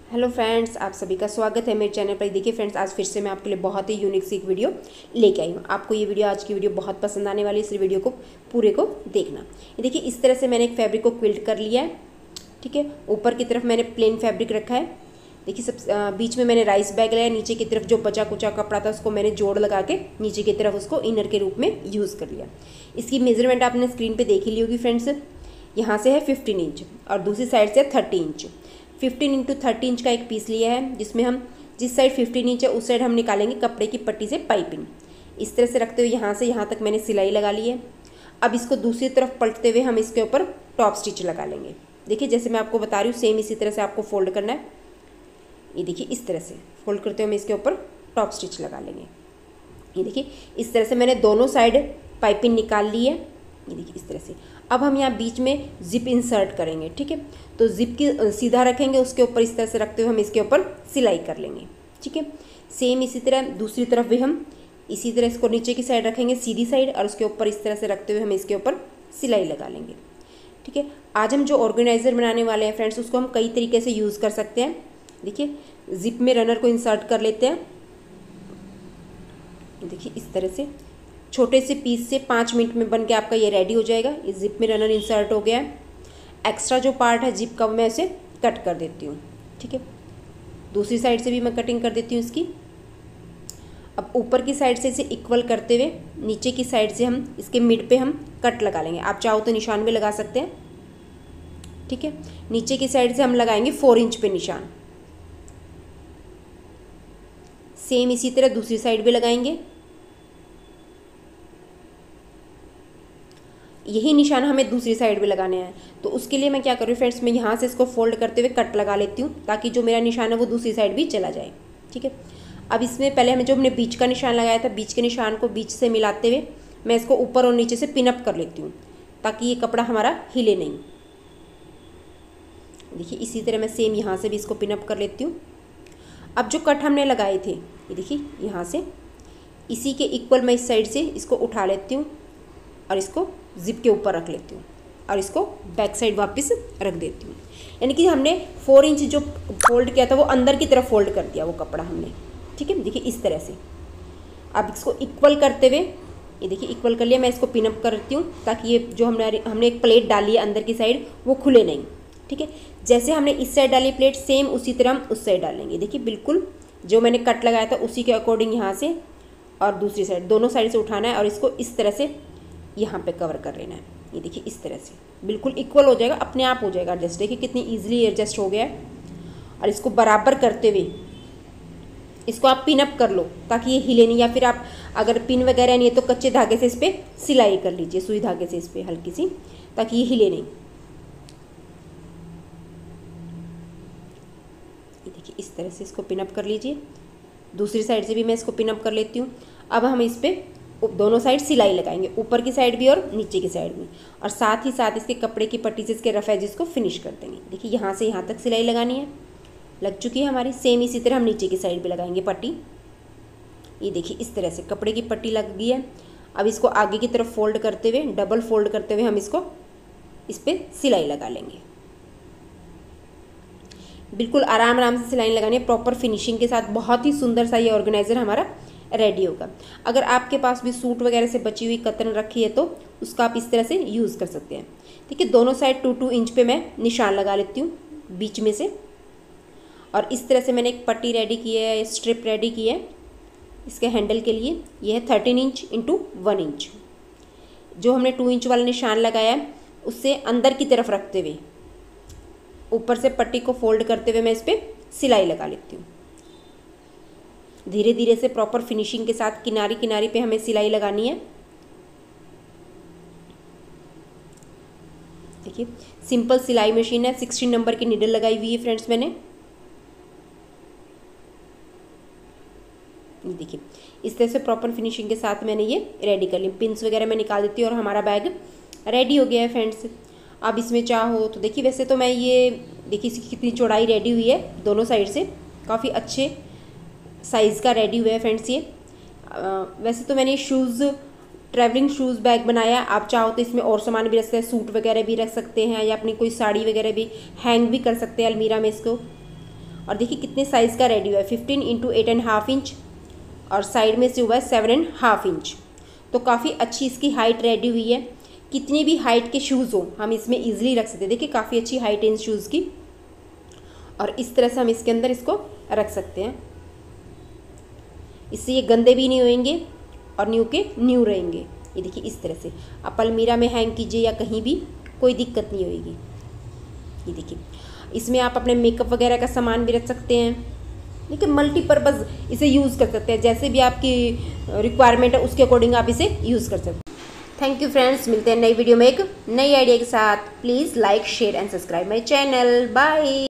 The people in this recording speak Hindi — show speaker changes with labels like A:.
A: हेलो फ्रेंड्स, आप सभी का स्वागत है मेरे चैनल पर। देखिए फ्रेंड्स, आज फिर से मैं आपके लिए बहुत ही यूनिक सी एक वीडियो लेके आई हूँ। आपको ये वीडियो, आज की वीडियो बहुत पसंद आने वाली है। इस वीडियो को पूरे को देखना। ये देखिए, इस तरह से मैंने एक फैब्रिक को क्विल्ट कर लिया है। ठीक है, ऊपर की तरफ मैंने प्लेन फैब्रिक रखा है। देखिए, सब बीच में मैंने राइस बैग लगाया। नीचे की तरफ जो बचा कुचा कपड़ा था उसको मैंने जोड़ लगा के नीचे की तरफ उसको इनर के रूप में यूज़ कर लिया। इसकी मेजरमेंट आपने स्क्रीन पर देख ही ली होगी फ्रेंड्स। यहाँ से है 15 इंच और दूसरी साइड से 30 इंच। 15 इंटू 30 इंच का एक पीस लिया है, जिसमें हम जिस साइड 15 इंच है उस साइड हम निकालेंगे कपड़े की पट्टी से पाइपिंग। इस तरह से रखते हुए यहाँ से यहाँ तक मैंने सिलाई लगा ली है। अब इसको दूसरी तरफ पलटते हुए हम इसके ऊपर टॉप स्टिच लगा लेंगे। देखिए, जैसे मैं आपको बता रही हूँ सेम इसी तरह से आपको फोल्ड करना है। ये देखिए, इस तरह से फोल्ड करते हुए हम इसके ऊपर टॉप स्टिच लगा लेंगे। ये देखिए, इस तरह से मैंने दोनों साइड पाइपिंग निकाल ली है। ये देखिए, इस तरह से। अब हम यहाँ बीच में जिप इंसर्ट करेंगे। ठीक है, तो जिप की सीधा रखेंगे, उसके ऊपर इस तरह से रखते हुए हम इसके ऊपर सिलाई कर लेंगे। ठीक है, सेम इसी तरह दूसरी तरफ भी हम इसी तरह इसको नीचे की साइड रखेंगे सीधी साइड, और उसके ऊपर इस तरह से रखते हुए हम इसके ऊपर सिलाई लगा लेंगे। ठीक है, आज हम जो ऑर्गेनाइज़र बनाने वाले हैं फ्रेंड्स, उसको हम कई तरीके से यूज़ कर सकते हैं। देखिए, जिप में रनर को इंसर्ट कर लेते हैं। देखिए, इस तरह से छोटे से पीस से 5 मिनट में बन के आपका ये रेडी हो जाएगा। इस जिप में रनर इंसर्ट हो गया है। एक्स्ट्रा जो पार्ट है जिप का मैं इसे कट कर देती हूँ। ठीक है, दूसरी साइड से भी मैं कटिंग कर देती हूँ इसकी। अब ऊपर की साइड से इसे इक्वल करते हुए नीचे की साइड से हम इसके मिड पे हम कट लगा लेंगे। आप चाहो तो निशान भी लगा सकते हैं। ठीक है, नीचे की साइड से हम लगाएंगे 4 इंच पे निशान। सेम इसी तरह दूसरी साइड भी लगाएंगे। यही निशान हमें दूसरी साइड भी लगाने हैं, तो उसके लिए मैं क्या करूँ फ्रेंड्स, मैं यहाँ से इसको फोल्ड करते हुए कट लगा लेती हूँ, ताकि जो मेरा निशान है वो दूसरी साइड भी चला जाए। ठीक है, अब इसमें पहले हमें जो हमने बीच का निशान लगाया था, बीच के निशान को बीच से मिलाते हुए मैं इसको ऊपर और नीचे से पिन अप कर लेती हूँ, ताकि ये कपड़ा हमारा हिले नहीं। देखिए, इसी तरह मैं सेम यहाँ से भी इसको पिन अप कर लेती हूँ। अब जो कट हमने लगाए थे, ये देखिए, यहाँ से इसी के इक्वल मैं इस साइड से इसको उठा लेती हूँ और इसको जिप के ऊपर रख लेती हूँ और इसको बैक साइड वापस रख देती हूँ। यानी कि हमने 4 इंच जो फोल्ड किया था वो अंदर की तरफ फोल्ड कर दिया वो कपड़ा हमने। ठीक है, देखिए इस तरह से। अब इसको इक्वल करते हुए, ये देखिए इक्वल कर लिया, मैं इसको पिन अप करती हूँ ताकि ये जो हमने एक प्लेट डाली है अंदर की साइड वो खुले नहीं। ठीक है, जैसे हमने इस साइड डाली प्लेट, सेम उसी तरह हम उस साइड डालेंगे। देखिए, बिल्कुल जो मैंने कट लगाया था उसी के अकॉर्डिंग यहाँ से और दूसरी साइड, दोनों साइड से उठाना है और इसको इस तरह से यहाँ पे कवर कर लेना है। ये देखिए, इस तरह से बिल्कुल इक्वल हो जाएगा, अपने आप हो जाएगा एडजस्ट। देखिए कितनी इजीली एडजस्ट हो गया है। और इसको बराबर करते हुए इसको आप पिन अप कर लो ताकि ये हिले नहीं, या फिर आप अगर पिन वगैरह नहीं है तो कच्चे धागे से इस पर सिलाई कर लीजिए, सुई धागे से इस पर हल्की सी, ताकि ये हिले नहीं। ये देखिए, इस तरह से इसको पिन अप कर लीजिए। दूसरी साइड से भी मैं इसको पिन अप कर लेती हूँ। अब हम इस पर दोनों साइड सिलाई लगाएंगे, ऊपर की साइड भी और नीचे की साइड भी, और साथ ही साथ इसके कपड़े की पट्टी से इसके रफ एजेस को फिनिश कर देंगे। देखिए, यहाँ से यहाँ तक सिलाई लगानी है, लग चुकी है हमारी। सेम इसी तरह हम नीचे की साइड भी लगाएंगे पट्टी। ये देखिए, इस तरह से कपड़े की पट्टी लग गई है। अब इसको आगे की तरफ फोल्ड करते हुए, डबल फोल्ड करते हुए हम इसको इस पर सिलाई लगा लेंगे। बिल्कुल आराम आराम से सिलाई लगानी है, प्रॉपर फिनिशिंग के साथ। बहुत ही सुंदर सा ये ऑर्गेनाइजर हमारा रेडी होगा। अगर आपके पास भी सूट वगैरह से बची हुई कतरन रखी है तो उसका आप इस तरह से यूज़ कर सकते हैं। ठीक है, दोनों साइड 2-2 इंच पे मैं निशान लगा लेती हूँ बीच में से, और इस तरह से मैंने एक पट्टी रेडी की है, स्ट्रिप रेडी की है इसके हैंडल के लिए। ये है 13 इंच इंटू 1 इंच। जो हमने 2 इंच वाला निशान लगाया है उससे अंदर की तरफ रखते हुए ऊपर से पट्टी को फोल्ड करते हुए मैं इस पर सिलाई लगा लेती हूँ। धीरे धीरे से प्रॉपर फिनिशिंग के साथ किनारी किनारी पे हमें सिलाई लगानी है। देखिए, सिंपल सिलाई मशीन है, 16 नंबर की निडल लगाई हुई है फ्रेंड्स मैंने। देखिए, इस तरह से प्रॉपर फिनिशिंग के साथ मैंने ये रेडी कर ली। पिंस वगैरह मैं निकाल देती हूँ और हमारा बैग रेडी हो गया है फ्रेंड्स। अब इसमें चाहो तो देखिए, वैसे तो मैं ये देखिए इसकी कितनी चौड़ाई रेडी हुई है, दोनों साइड से काफ़ी अच्छे साइज़ का रेडी हुआ है फ्रेंड्स ये। वैसे तो मैंने शूज़, ट्रैवलिंग शूज़ बैग बनाया। आप चाहो तो इसमें और सामान भी रख सकते हैं, सूट वगैरह भी रख सकते हैं, या अपनी कोई साड़ी वगैरह भी हैंग भी कर सकते हैं अलमीरा में इसको। और देखिए कितने साइज़ का रेडी हुआ है, 15 इंटू 8.5 इंच और साइड में से हुआ है 7.5 इंच। तो काफ़ी अच्छी इसकी हाइट रेडी हुई है। कितनी भी हाइट के शूज़ हो हम इसमें ईजिली रख सकते हैं। देखिए काफ़ी अच्छी हाइट है इन शूज़ की, और इस तरह से हम इसके अंदर इसको रख सकते हैं। इससे ये गंदे भी नहीं होंगे और न्यू के न्यू रहेंगे। ये देखिए इस तरह से आप अलमीरा में हैंग कीजिए या कहीं भी, कोई दिक्कत नहीं होगी। ये देखिए इसमें आप अपने मेकअप वगैरह का सामान भी रख सकते हैं। देखिए मल्टीपर्पज़ इसे यूज़ कर सकते हैं, जैसे भी आपकी रिक्वायरमेंट है उसके अकॉर्डिंग आप इसे यूज़ कर सकते हैं। थैंक यू फ्रेंड्स, मिलते हैं नई वीडियो में एक नई आइडिया के साथ। Please like share and subscribe my channel. Bye.